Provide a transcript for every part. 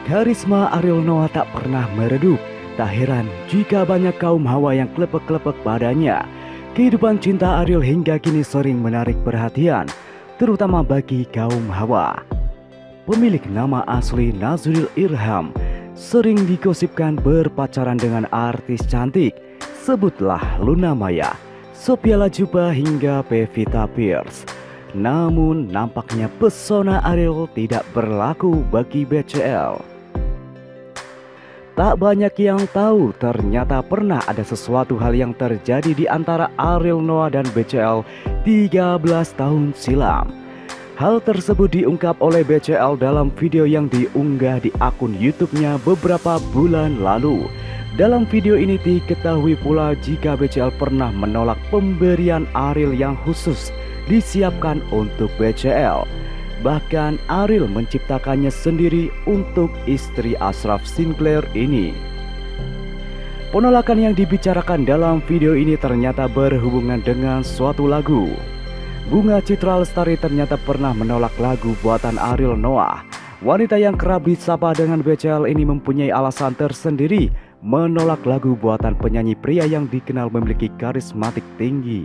Karisma Ariel Noah tak pernah meredup. Tak heran jika banyak kaum hawa yang klepek-klepek padanya. Kehidupan cinta Ariel hingga kini sering menarik perhatian, terutama bagi kaum hawa. Pemilik nama asli Nazril Irham sering digosipkan berpacaran dengan artis cantik, sebutlah Luna Maya, Sophia Latjuba hingga Pevita Pierce. Namun nampaknya pesona Ariel tidak berlaku bagi BCL. Tak banyak yang tahu ternyata pernah ada sesuatu hal yang terjadi di antara Ariel Noah dan BCL 13 tahun silam. Hal tersebut diungkap oleh BCL dalam video yang diunggah di akun YouTube-nya beberapa bulan lalu. Dalam video ini diketahui pula jika BCL pernah menolak pemberian Ariel yang khusus disiapkan untuk BCL. Bahkan Ariel menciptakannya sendiri untuk istri Ashraf Sinclair ini. Penolakan yang dibicarakan dalam video ini ternyata berhubungan dengan suatu lagu. Bunga Citra Lestari ternyata pernah menolak lagu buatan Ariel Noah. Wanita yang kerap disapa dengan BCL ini mempunyai alasan tersendiri menolak lagu buatan penyanyi pria yang dikenal memiliki karismatik tinggi.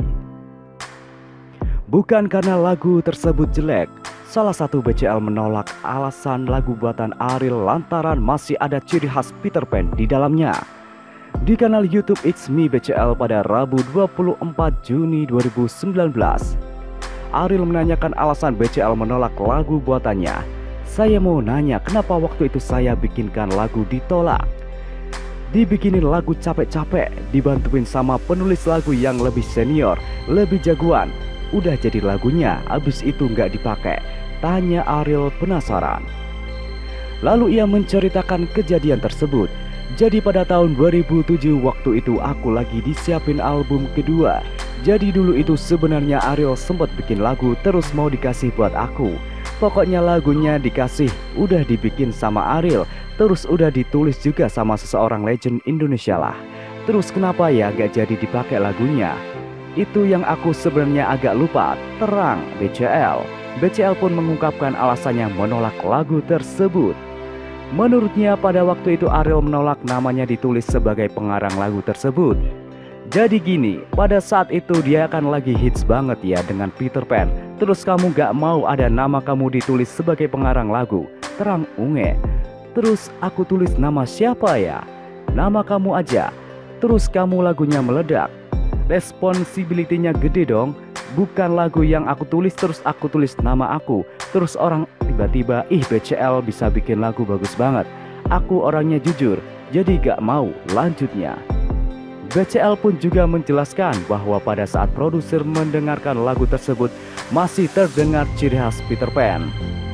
Bukan karena lagu tersebut jelek. Salah satu BCL menolak alasan lagu buatan Ariel lantaran masih ada ciri khas Peter Pan di dalamnya. Di kanal YouTube It's Me BCL pada Rabu 24 Juni 2019, Ariel menanyakan alasan BCL menolak lagu buatannya. Saya mau nanya kenapa waktu itu saya bikinkan lagu ditolak. Dibikinin lagu capek-capek, dibantuin sama penulis lagu yang lebih senior, lebih jagoan. Udah jadi lagunya, abis itu nggak dipakai. Tanya Ariel penasaran. Lalu ia menceritakan kejadian tersebut. Jadi pada tahun 2007 waktu itu aku lagi disiapin album kedua. Jadi dulu itu sebenarnya Ariel sempat bikin lagu terus mau dikasih buat aku. Pokoknya lagunya dikasih, udah dibikin sama Ariel, terus udah ditulis juga sama seseorang legend Indonesia lah. Terus kenapa ya gak jadi dipakai lagunya? Itu yang aku sebenarnya agak lupa, terang BCL. BCL pun mengungkapkan alasannya menolak lagu tersebut. Menurutnya pada waktu itu Ariel menolak namanya ditulis sebagai pengarang lagu tersebut. Jadi gini, pada saat itu dia kan lagi hits banget ya dengan Peter Pan. Terus kamu gak mau ada nama kamu ditulis sebagai pengarang lagu, terang unge. Terus aku tulis nama siapa ya? Nama kamu aja. Terus kamu lagunya meledak. Responsibility-nya gede dong. Bukan lagu yang aku tulis terus aku tulis nama aku. Terus orang tiba-tiba BCL bisa bikin lagu bagus banget. Aku orangnya jujur, jadi gak mau lanjutnya. BCL pun juga menjelaskan bahwa pada saat produser mendengarkan lagu tersebut masih terdengar ciri khas Peter Pan.